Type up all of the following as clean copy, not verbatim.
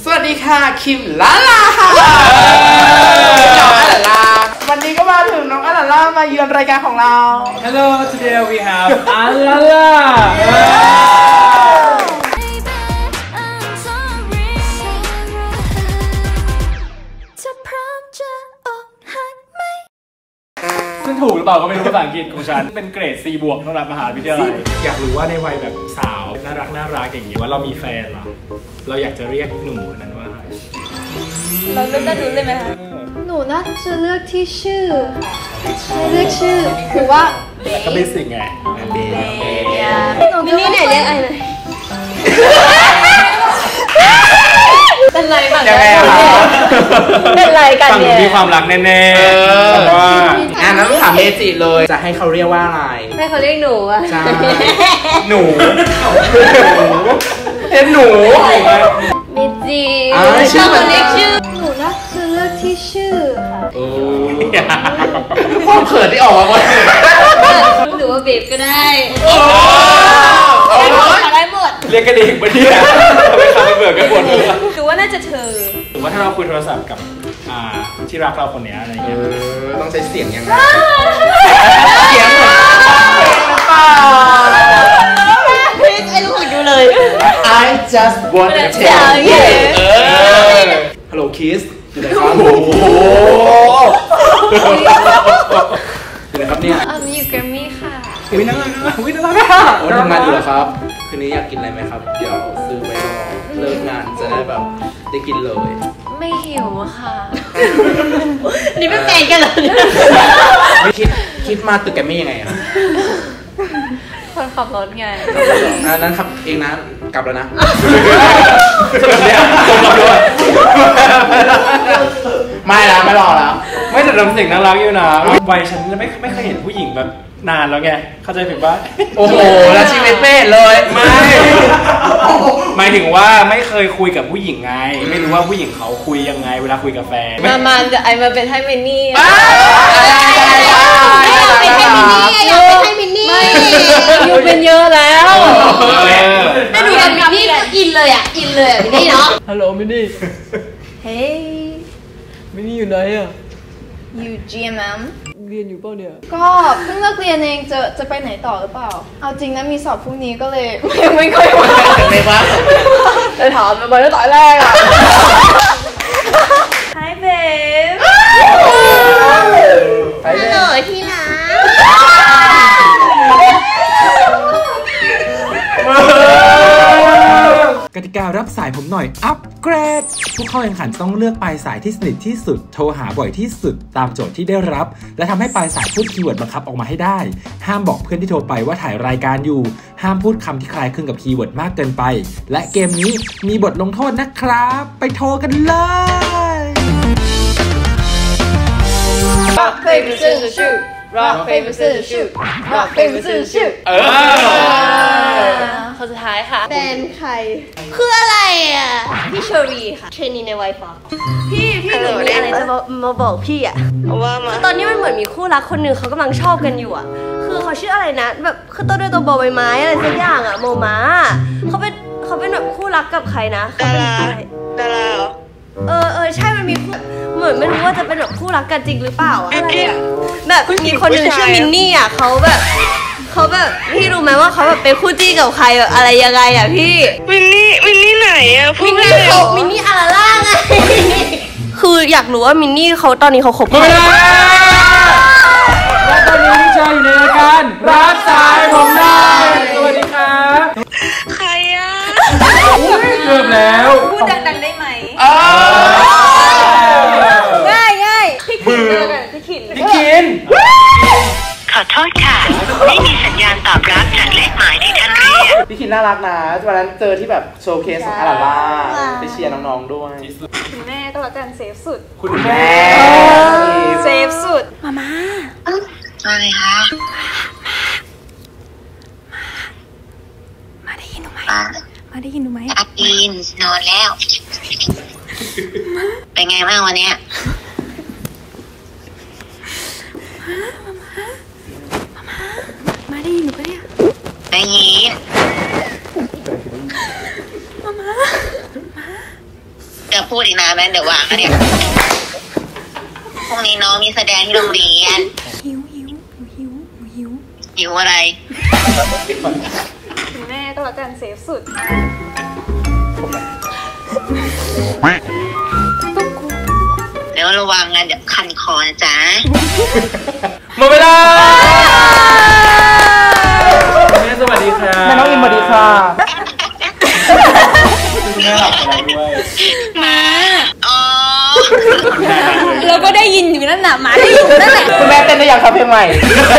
วัสดีค่ะคิมลาลาค่ะน้องอาลาวันนี้ก็มาถึงน้องอาลามาเยือนรายการของเรา Hello today we have อาลาลาซึ่งถูกหรือเปล่าก็ไม่รู้ภาษาอังกฤษของฉันเป็นเกรด C บวกสำหรับมหาวิทยาลัยอยากรู้ว่าในวัยแบบสาวน่ารักอย่างนี้ว่าเรามีแฟนเหรอเราอยากจะเรียกหนุ่มคนนั้นว่าอะไรเราเลือกได้รู้เลยไหมคะหนูน่าจะเลือกที่ชื่อเลือกชื่อคือว่าก็เป็นสิ่งไงเบหนูนี่เนี่ยเรียกไอเลยเป็นไรบ้างเป็นไรกันเนี่ยมีความรักแน่ๆแต่ว่านั้นต้องถามเมจิเลยจะให้เขาเรียกว่าอะไรให้เขาเรียกหนูอะใช่หนูเป็นหนูเมจิชอบเรียกชื่อหนูน่าจะเลือกที่ชื่อค่ะพ่อเขินที่ออกมาว่าหรือว่าเบบก็ได้ได้หมดเรียกกันเองปะเนี่ยไม่ทำให้เบื่อกันหมดเลยหรือว่าน่าจะเธอหรือว่าถ้าเราคุยโทรศัพท์กับที่รักเราคนนี้อะไรเงี้ยต้องใช้เสียงยังไงเสียงเหมือนเปล่าไอ้ลูกดูเลย I just want to tell you Hello Kiss อยู่ไหนครับโอ้โหอยู่ไหนครับเนี่ยอยู่แกรมมี่ค่ะวิน่ารักทำงานอยู่เหรอครับคืนนี้อยากกินอะไรไหมครับเดี๋ยวซื้อไปรอเลิกงานจะได้แบบได้กินเลยไม่หิวค่ะนี่ไม่แฟนกันเลยไม่คิดมาตึกแกรมมี่ยังไงอะคนขับรถไงนั้นขับเองนะกลับแล้วนะไม่แล้วไม่รอแล้วไม่แต่ทำสิ่งน่ารักอยู่นะวัยฉันไม่เคยเห็นผู้หญิงแบบนานแล้วไงเข้าใจผิดปะโอ้โหแล้วชีวิตเป็นเลยไม่หมายถึงว่าไม่เคยคุยกับผู้หญิงไงไม่รู้ว่าผู้หญิงเขาคุยยังไงเวลาคุยกับแฟนมาเดี๋ยวไอมาเป็นให้มินนี่อยู่เป็นเยอะแล้วไม่ดูกับมินนี่อินเลยมินนี่เนาะฮัลโหลมินนี่เฮ้ยมินนี่อยู่ไหนอะอยู่ GMM เรียนอยู่เปล่าเนี่ยก็เพิ่งเลิกเรียนเองจะไปไหนต่อหรือเปล่าเอาจริงนะมีสอบพรุ่งนี้ก็เลยไม่ค่อยว่างไม่ว่างเลยถามมาตั้งแต่แรกอะ Hi babe ฮัลโหลที่รักกติการับสายผมหน่อยอัปเกรดผู้เข้าแข่งขันต้องเลือกปลายสายที่สนิทที่สุดโทรหาบ่อยที่สุดตามโจทย์ที่ได้รับและทำให้ปลายสายพูดคีย์เวิร์ดบังคับออกมาให้ได้ห้ามบอกเพื่อนที่โทรไปว่าถ่ายรายการอยู่ห้ามพูดคำที่คล้ายคลึงกับคีย์เวิร์ดมากเกินไปและเกมนี้มีบทลงโทษนะครับไปโทรกันเลย Rock paper scissors shoot Rock paper scissors shoot Rock paper scissors shoot คนสุดท้ายค่ะเป็นใครคืออะไรอ่ะพี่เชอรีค่ะเทรนนีในไวฟ้าพี่หนูมีอะไรจะมาบอกพี่อ่ะว่ามาตอนนี้มันเหมือนมีคู่รักคนหนึ่งเขากำลังชอบกันอยู่อ่ะคือเขาชื่ออะไรนะแบบคือต้นด้วยตัวบอใบไม้อะไรสักอย่างอ่ะโมม้าเขาเป็นแบบคู่รักกับใครนะดาราใช่มันมีคู่เหมือนไม่รู้ว่าจะเป็นแบบคู่รักกันจริงหรือเปล่าอะไรอ่ะแบบมีคนหนึ่งชื่อมินนี่อ่ะเขาแบบพี่รู้ไหมว่าเขาแบบเป็นคู่จี้กับใครแบบอะไรยังไงอ่ะพี่มินนี่ไหนอ่ะมินนี่อาราล่าไงคืออยากรู้ว่ามินนี่เขาตอนนี้เขาคบกันและตอนนี้พี่ชายอยู่ในรายการรับสายผมได้สวัสดีครับใครอ่ะเริ่มแล้วพูดดังๆได้ไหมง่ายพี่คินขอโทษค่ะไม่มีสัญญาณตอบรับจากเลขหมายที่ท่านเรียกพี่คินน่ารักนะวันนั้นเจอที่แบบโชว์เคสของอาราล่าไปเชียร์น้องๆด้วยคุณแม่ก็แล้วกันเซฟสุดคุณแม่เซฟสุดมาอะไรคะมาได้ยินหนูไหมมาได้ยินหนูไหมได้ยินนอนแล้วเป็นไงบ้างวันนี้มาได้ยินหนูปะเนี่ยได้ยินมาจะพูดอีกนานไหมเดี๋ยววางนะเนี่ยพรุ่งนี้น้องมีแสดงที่โรงเรียนหิวอะไรแม่ก็แล้วกันเซฟสุดเดี๋ยวระวังนะเดี๋ยวคันคอนะจ๊ะหมดเวลาแม่สวัสดีค่ะแม่น้องอิมสวัสดีค่ะคุณแม่หลับอะไรด้วยอ๋อเราก็ได้ยินอยู่นั่นน่ะหมาได้ยินอยู่นั่นแหละคุณแม่เต้นได้ยังครับเพลงใหม่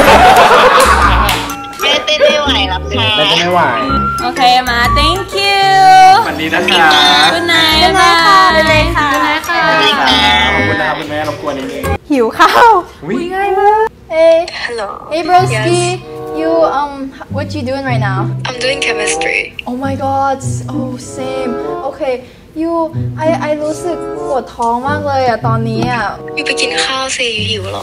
แม่เต้นไม่ไหวแล้วค่ะแม่เต้นไม่ไหวโอเคมา thank you สวัสดีนะคะ good night บ๊ายบายค่ะบ๊ายบายค่ะสวัสดีค่ะขอบคุณนะครับคุณแม่รบกวนนิดนึงหิวข้าวอุ๊ยง่ายมาก Hey Hello Hey broski you what you doing right now I'm doing chemistry Oh my god oh same okay you I รู้สึกปวดท้องมากเลยอะตอนนี้อะอยู่ไปกินข้าวสิหิวเหรอ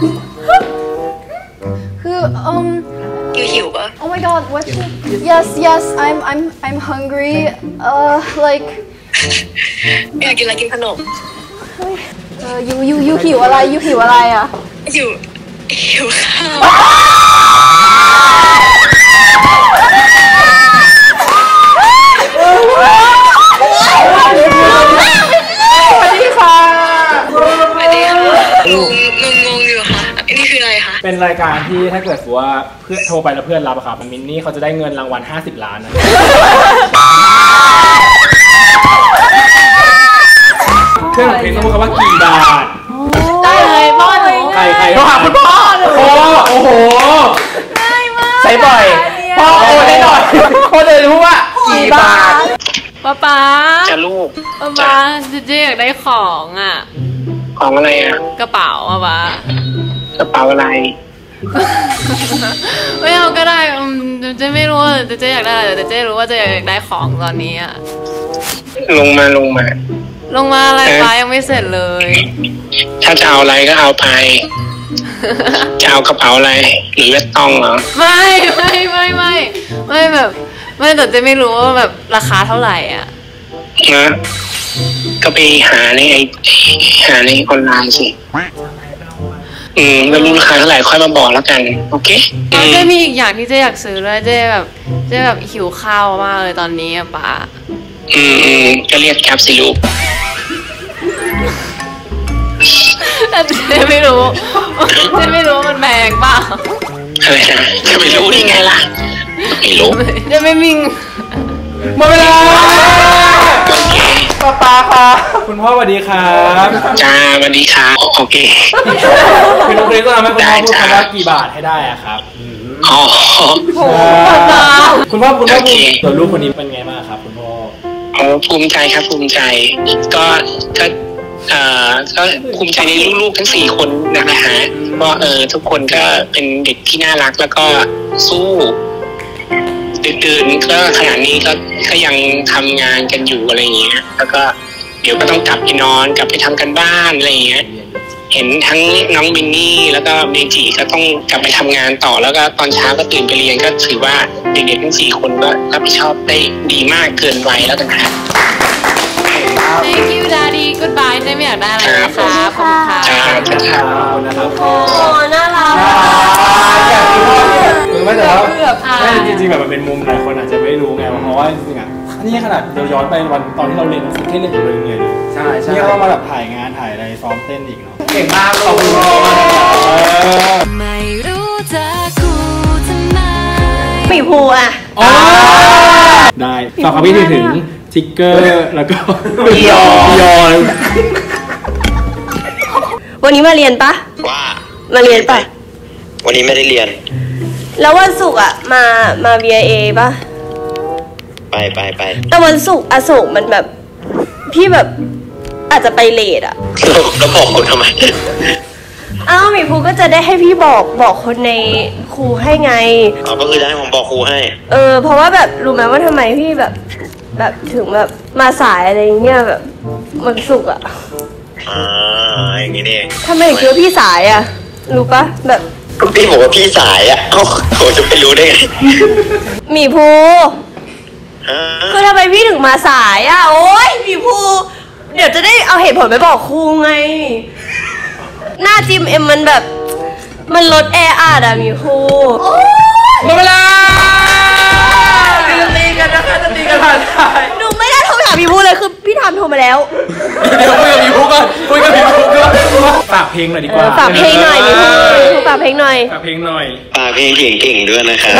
คืออยู่หิวปะ Oh my god what you yes I'm hungry like อยากกินอะไรกินขนม you หิวอะไร you หิวอะไรอะหิวข้าวสวัสดีค่ะงงอยู่ค่ะอันนี้คืออะไรคะเป็นรายการที่ถ้าเกิดว่าเพื่อนโทรไปแล้วเพื่อนรับอะครับมินนี่เขาจะได้เงินรางวัล50 ล้านนะเพื่อนของเพลงต้องพูดคำว่ากี่บาทได้เลยพ่อหนูใครโทรหาคุณพ่อเลยโอ้โหง่ายมากใช้บ่อยพ่อโอนให้หน่อยโอนเลยรู้ว่ากี่บาทป๊าจะลูกป๊าเจ๊อยากได้ของอ่ะของอะไรอ่ะกระเป๋าอ่ะป๊ากระเป๋าอะไรไม่เอาก็ได้เจ๊ไม่รู้ว่าเจ๊อยากได้อะไรแต่เจ๊รู้ว่าเจ๊อยากได้ของตอนนี้อ่ะลงมาลงมาอะไรป๊ายังไม่เสร็จเลยถ้าจะเอาอะไรก็เอาไป จะเอากระเป๋าอะไรหรือเวทต้องเหรอไม่แบบไม่แต่เจ๊ไม่รู้ว่าแบบราคาเท่าไหร่อ่ะนะก็ไปหาในออนไลน์สิแล้วรู้ราคาเท่าไหร่ค่อยมาบอกแล้วกันโอเคเจ๊มีอีกอย่างที่เจ๊อยากซื้อด้วยเจ๊แบบหิวข้าวมากเลยตอนนี้อะป๊าก็เรียกแคปสิลูกแต่เจ๊ไม่รู้ว่ามันแพงเปล่าอะไรนะจะไม่รู้ได้ไงล่ะไม่รู้เจ๊ไม่มีหมดเวลาโอเคป้าค่ะคุณพ่อสวัสดีครับจ้าสวัสดีครับโอเคคือน้องเพลงต้องทำให้คุณพ่อพูดคำว่ากี่บาทให้ได้อะครับอ๋อคุณพ่อโอเคตัวลูกคนนี้เป็นไงบ้างครับคุณพ่อภูมิใจครับภูมิใจก็ภูมิใจในลูกๆทั้ง4 คนนะฮะก็ทุกคนก็เป็นเด็กที่น่ารักแล้วก็สู้ตื่นก็ขนาดนี้ก็ยังทำงานกันอยู่อะไรอย่างเงี้ยแล้วก็เดี๋ยวก็ต้องกลับไปนอนกลับไปทำกันบ้านอะไรอย่างเงี้ยเห็นทั้งน้องมินนี่แล้วก็เมจิก็ต้องกลับไปทำงานต่อแล้วก็ตอนเช้าก็ตื่นไปเรียนก็ถือว่าเด็กๆทั้ง4 คนก็รับผิดชอบได้ดีมากเกินวัยแล้วกันครับ Thank you Daddy Goodbye เจ๊ไม่อยากได้อะไรนะคะขอบคุณค่ะจ้าขอบคุณนะครับพ่อโอ้น่ารักอยากมีพ่อเนี่ยคือไม่แต่ว่าไม่จริงๆแบบมันเป็นมุมหลายคนอาจจะไม่รู้ไงเพราะว่าจริงๆอ่ะนี่ขนาดเราย้อนไปวันตอนที่เราเรียนหนังสือที่เรียนอยู่เลยไงใช่ใช่นี่ก็ต้องมาแบบถ่ายงานถ่ายอะไรซ้อมเต้นอีกเนาะเก่งมากขอบคุณพ่อมากนะครับไม่รู้จะกูทำไมหมีภูอ่ะได้ฝากความคิดเห็นถึงทิกเกอร์แล้วก็พี่ยอวันนี้มาเรียนปะว่ามาเรียนปะวันนี้ไม่ได้เรียนแล้ววันศุกร์อ่ะมา VIA ปะไปแต่วันศุกร์อโศกมันแบบพี่แบบอาจจะไปเลทอ่ะแล้วบอกคุณทำไมอ้าวหมีภูก็จะได้ให้พี่บอกคนในครูให้ไงอ๋อก็คือจะให้ผมบอกครูให้เพราะว่าแบบรู้ไหมว่าทำไมพี่แบบถึงแบบมาสายอะไรเงี้ยแบบวันศุกร์อ่ะอย่างนี้นี่เองทำไมถึงคิดว่าพี่สายอ่ะรู้ปะแบบก็พี่บอกว่าพี่สายอ่ะเขาจะไปรู้ได้ไงหมีภูฮะคือทำไมพี่ถึงมาสายอ่ะโอ๊ยหมีภูเดี๋ยวจะได้เอาเหตุผลไปบอกครูไง หน้าจิมเอ็มมันแบบมันลดแออัดอะมีครูหมดเวลาตีกันนะคะจะตีกันผ่านไปหนูไม่ได้โทรไปหาพี่พูเลยคือพี่ทำโทรมาแล้วเดี๋ยวคุยกับพี่พุกก่อนคุยกับพี่พุกก่อนฝากเพลงหน่อยดีกว่าฝากเพลงหน่อยพี่พูฝากเพลงหน่อยฝากเพลงหน่อยปาเพลงเก่งๆด้วยนะครับ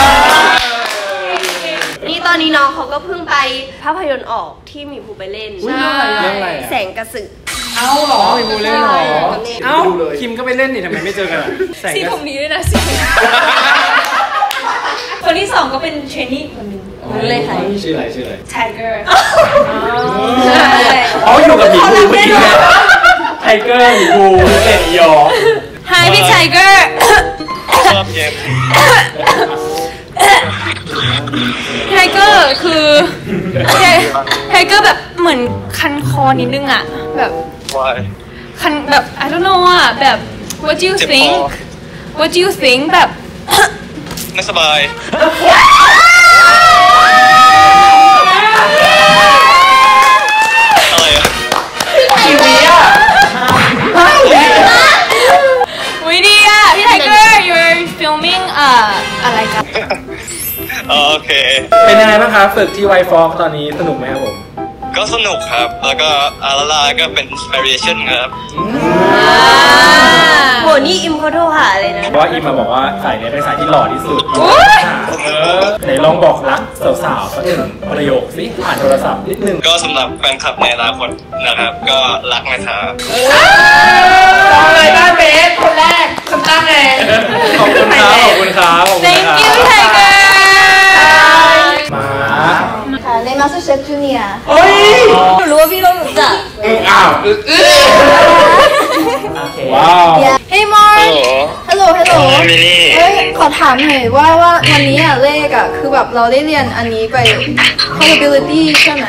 นี่ตอนนี้น้องเขาก็เพิ่งไปภาพยนตร์ออกที่มีภูไปเล่นเรื่องอะไรอะแสงกระสือเอ้าเหรอมีมูเล่นเหรอเอ้าคิมก็ไปเล่นนี่ทำไมไม่เจอกันอะแสงสีผมนี้ด้วยนะสีคนที่สองก็เป็นเทรนนี่คนหนึงรู้เลยค่ะชื่ออะไรชื่ออะไร Tiger อ๋ออยู่กับหมีภูเมื่อกี้ไงไทเกอร์หมีภูเล่นยอ Hi พี่ Tiger ชอบเย็น Tiger คือTiger แบบเหมือนคันคอนิดนึงอะแบบ Why คันแบบ I don't know อะแบบ What do you เจ็บค think อ What do you think แบบไม่สบาย อะไรอ่ะกี่วิอ่ะวิดีอะพี่ Tiger you're filming อะไรกันโอเคเป็นยังไงบ้างครับฝึกที่ไวฟอกตอนนี้สนุกไหมครับผมก็สนุกครับ แล้วก็อาราลาก็เป็น inspiration ครับโหนี่อิมเขาโทรหาเลยนะเพราะว่าอิมมาบอกว่าสายนี้เป็นสายที่หล่อที่สุดไหนลองบอกรักสาวๆสักหนึ่งประโยคสิผ่านโทรศัพท์นิดนึงก็สำหรับแฟนคลับในอนาคตนะครับ ก็รักนะครับตอนเลยบ้านเบสคนแรกฉันตั้งเองขอบคุณครับขอบคุณครับขอบคุณ Thank ครับ you Tiger มาค่ะใน MasterChef Junior โอ้ยหนูรู้ว่าพี่ต้องรู้จักอ้าวว้าว Hey Mark ฮัลโหล Hello มินี่เฮ้ยขอถามหน่อยว่าวันนี้อะเลขอะคือแบบเราได้เรียนอันนี้ไป probability ใช่ไหม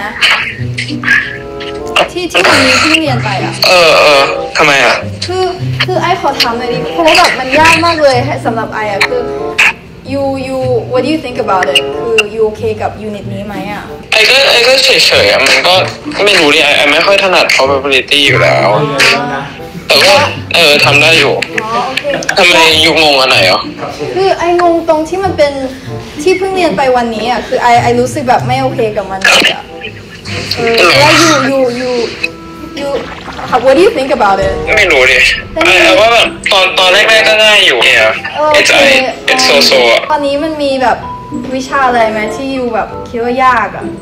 ที่วันนี้เพิ่งเรียนไปอะทำไมอ่ะคือไอขอถามหน่อยดิเพราะว่าแบบมันยากมากเลยให้สำหรับไออะคือ you what do you think about it คือ you okay กับ unit นี้ไหมอะไอ้ก็เฉยๆอะมันก็ไม่รู้ดิไอ้ไม่ค่อยถนัด probability อยู่แล้ว แต่ว่าทำได้อยู่อ๋อโอเคทำไมยุงงอันไหนอ่ะคือไองงตรงที่มันเป็นที่เพิ่งเรียนไปวันนี้อะคือไอรู้สึกแบบไม่โอเคกับมันเลยอะแล้ว you what do you think about it ไม่รู้ดิไอ้ว่าแบบตอนแรกๆก็ง่ายอยู่เนี่ย it's so อ่ะตอนนี้มันมีแบบวิชาอะไรไหมที่อยู่แบบคิดว่ายากอ่ะ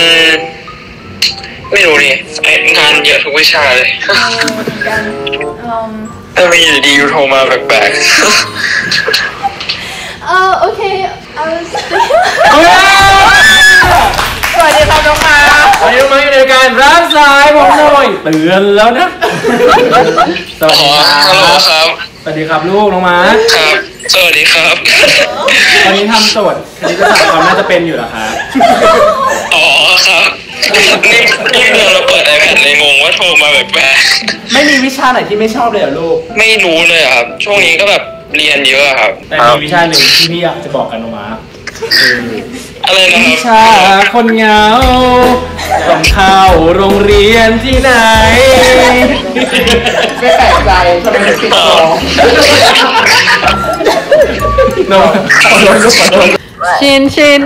ไม่รู้ดิไอ้งานเยอะทุกวิชาเลยเหมือนกันแต่ไม่อยู่ดีๆโทรมาแปลกโอเค I was สวัสดีครับน้องมาวันนี้มาอยู่ในการรับสายผมหน่อยเตือนแล้วนะสวัสๆดีคฮัลโหลรับครับสวัสดีครับลูกน้องมาครับ สวัสดีครับวันนี้ทำโจทย์คณิตศาสตร์ความน่าจะเป็นอยู่เหรอคะอ๋อครับนี่เดี๋ยวเราเปิด iPad เลยงงว่าโทรมาแปลกไม่มีวิชาไหนที่ไม่ชอบเลยเหรอลูกๆไม่รู้เลยอะครับ ช่วงนี้ก็แบบเรียนเยอะอะครับแต่มีวิชาหนึ่งที่พี่อยากจะบอกกันน้องมาอะไรนะควิรับชาคนเหงาต้องเข้าโรงเรียนที่ไหนไม่แปลกใจทำไมถึงติดต่อน้องขอโทษลูกขอโทษ Shin,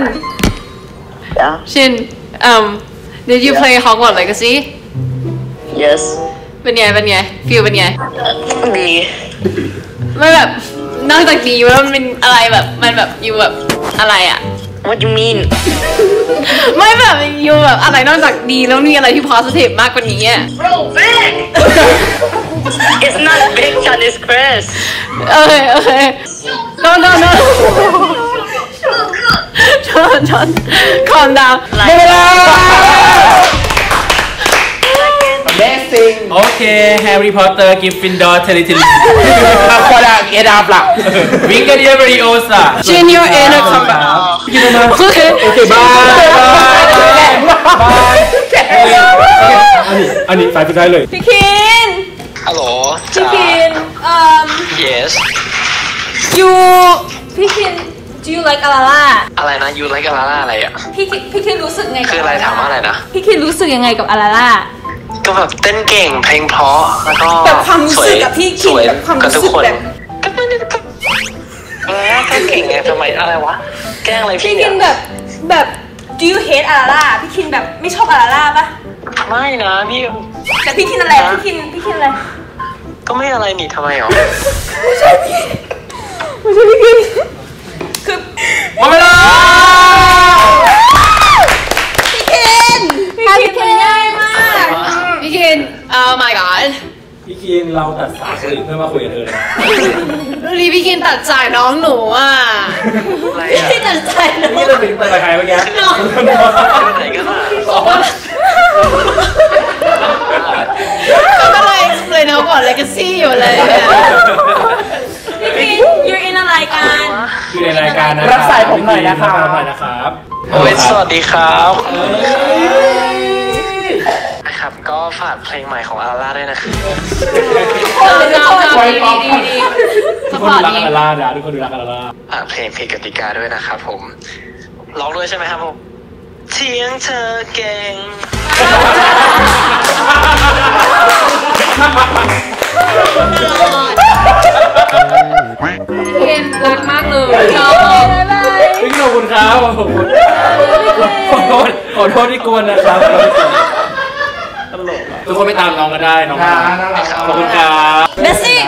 did you play Hogwarts Legacy? Yes เป็นไงฟีลเป็นไงดีไม่แบบนอกจากดีแล้วมันเป็นอะไรแบบมันแบบอยู่แบบอะไรอะ What you mean ไม่แบบอยู่แบบอะไรนอกจากดีแล้วมีอะไรที่ positive มากกว่านี้อะ Bro big It's not big Chan it's Chris โอเค no John calm down หมดเวลา Amazing โอเคแฮร์รี่พอตเตอร์กิฟฟินดอร์เทริทิลมาควาดาเกดาบล่ะวิงเกอร์เดียบริโอซ่า Shin your inner comeback พี่กินมาโอเคโอเคบายอันนี้ไฟสุดท้ายเลยพี่คินฮัลโหลพี่คิน yes พี่คิน do you like อาราล่าอะไรนะยูไลกับลาล่าอะไรอ่ะพี่คินรู้สึกไงกับคืออะไรถามว่าอะไรนะพี่คินรู้สึกยังไงกับอาราล่าก็แบบเต้นเก่งเพลงเพราะแล้วก็แบบความรู้สึกกับพี่คินแบบความรู้สึกแบบก็เก่งไงทำไมอะไรวะแกล้งอะไรพี่พี่เนี่คิยนแบบ do you hate อาราล่าพี่คินแบบไม่ชอบอาราล่าปะไม่นะพี่แต่พี่คินอะไรพี่คินอะไรก็ไม่อะไรนี่ทำไมหรอไม่ใช่พี่คินคือหมดเวลาพี่คินง่ายมากพี่คินmy god พี่กินเราตัดสายคนอื่นเพื่อมาคุยกับเธอเลยรีพี่คินตัดสายน้องหนูอ่ะอะไรอ่ะที่ตัดใจนะนี่เราเป็นใครเมื่อกี้ไหนกันอ่ะก็อะไรเลยน้องก่อน legacy อยู่เลยพี่คิน you're in อะไรกันคือในรายการนะรับสายผมหน่อยนะครับโอ้ยสวัสดีครับนะครับก็ฝากเพลงใหม่ของอาราล่าด้วยนะครับดีทุกคนดูรักอาราล่านะทุกคนดูรักอาราล่าเพลงผิดกติกาด้วยนะครับผมร้องด้วยใช่ไหมครับผมเทียงเธอเก่งพี่คินรักมากเลยชอบพี่ขอบคุณครับขอโทษที่กวนนะครับตลกทุกคนไม่ตามน้องก็ได้น้องขอบคุณครับเบสซี่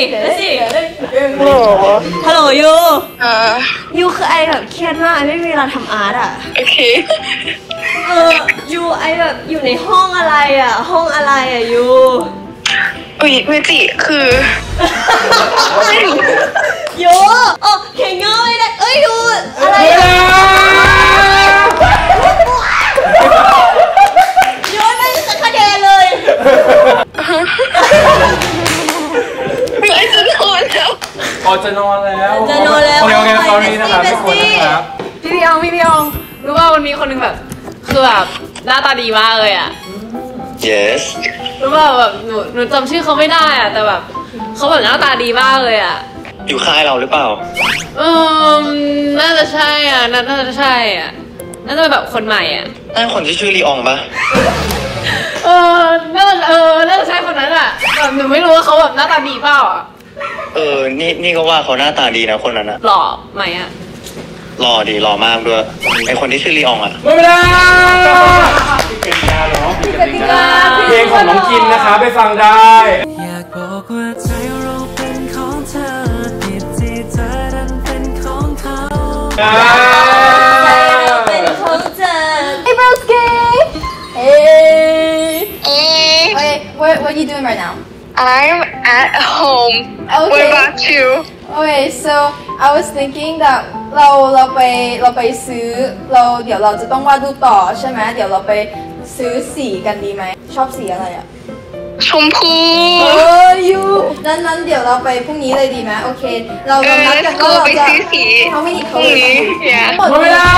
ฮัลโหลยูคือไอแบบเครียดมากไอไม่มีเวลาทำอาร์ตอ่ะโอเคยูไอแบบอยู่ในห้องอะไรอ่ะยูอุ๊ยเมจิคือยูโอ้เข่งเงาเลยนะเอ้ยยูอะไรยูไม่จะคะแนนเลยไอ้จะนอนแล้วจะนอนแล้วโอเค sorry นะครับทุกคนนะครับพี่องรู้ว่ามันมีคนหนึงแบบคือแบบหน้าตาดีมากเลยอ่ะ yes รู้ว่าแบบหนูจำชื่อเขาไม่ได้อ่ะแต่แบบเขาแบบหน้าตาดีมากเลยอ่ะอยู่ค่ายเราหรือเปล่าน่าจะใช่อ่ะน่าจะใช่อ่ะน่าจะเป็นแบบคนใหม่อ่ะนั่นคนที่ชื่อลีอองปะน่าจะใช่คนนั้นอ่ะแบบหนูไม่รู้ว่าเขาแบบหน้าตาดีเปล่าอ่ะนี่ก็ว่าเขาหน้าตาดีนะคนนั้นอะหล่อไหมอ่ะหล่อดีหล่อมากด้วยไอคนที่ชื่อลีอองอะหมดเวลาเป็นการร้องเพลงของน้องกินนะคะไปฟังได้อยากบอกว่าใจเราเป็นของเธอผิดที่เธอดันเป็นของเขาเป็นของเธอ Hey broski Hey Okay what are you doing right now I'm at home Okay What about you Okay so I was thinking that เราไปซื้อเดี๋ยวเราจะต้องวาดรูปต่อใช่ไหมเดี๋ยวเราไปซื้อสีกันดีไหมชอบสีอะไรอ่ะชมพูยูนั้นเดี๋ยวเราไปพรุ่งนี้เลยดีไหมโอเคเรานัดกันว่าเราจะเขาไม่ดีเขาหมดเวลา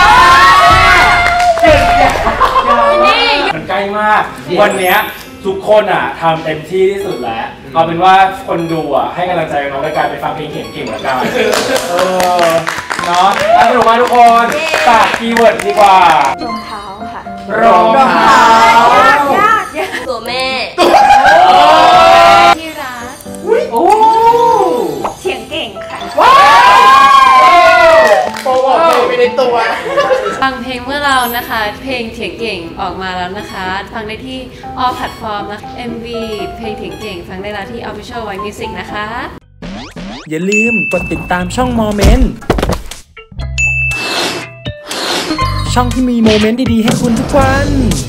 มันใกล้มากวันเนี้ยทุกคนอ่ะทำเต็มที่ที่สุดแล้วเอาเป็นว่าคนดูอ่ะให้กำลังใจน้องในการไปฟังเพลงเก่งๆเหมือนกันเนาะสรุปมาทุกคนฝากคีย์เวิร์ดดีกว่ารองเท้าค่ะรองเท้ายากตัวแม่ที่รักโอ้เถียงเก่งค่ะว้าวโปรโมทเพลงไปในตัวฟังเพลงเมื่อเรานะคะเพลงเถียงเก่งออกมาแล้วนะคะฟังได้ที่ all platform นะ MV เพลงเถียงเก่งฟังได้แล้วที่ official White Music นะคะอย่าลืมกดติดตามช่องโมเมนต์ช่องที่มีโมเมนต์ดีๆให้คุณทุกวัน